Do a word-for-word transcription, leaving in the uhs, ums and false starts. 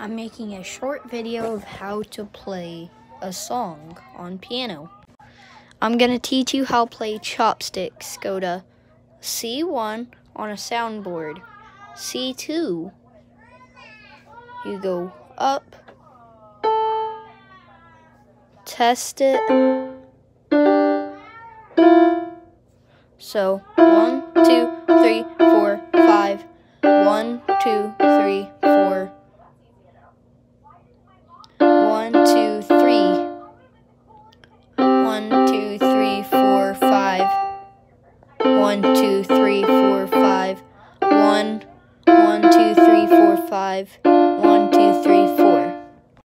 I'm making a short video of how to play a song on piano. I'm gonna teach you how to play chopsticks. Go to C one on a soundboard. C two, you go up, test it. So one, two, three, four, five. One, two, three, four. One, two, three. One, two, three, four, five. One, two, three, four, five. One, one, two, three, four, five.